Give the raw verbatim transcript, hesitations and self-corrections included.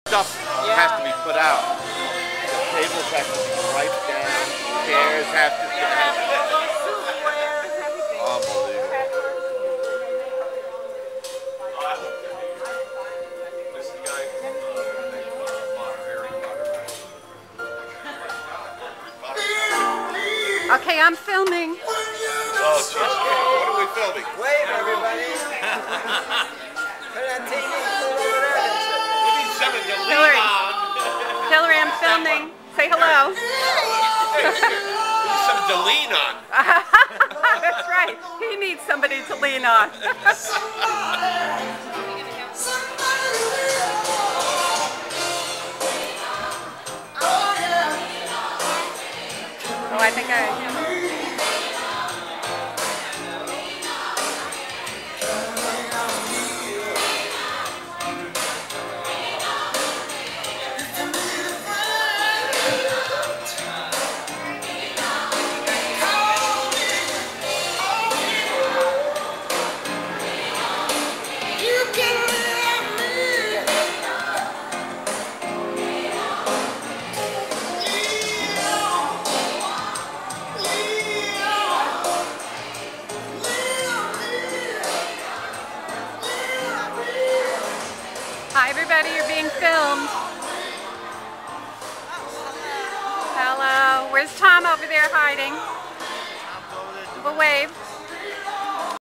stuff yeah. has to be put out. The tables have to be wiped down. Chairs have to be. Unbelievable. Okay, I'm filming. Oh, geez. What are we filming? Wave, everybody. Put it on T V. Put it over there. We need something to lean Hillary. on. Hillary, I'm filming. Say hello. We need something to lean on. That's right. He needs somebody to lean on. Oh, I think I... Hi everybody, you're being filmed. Hello. Where's Tom over there hiding? Give a wave.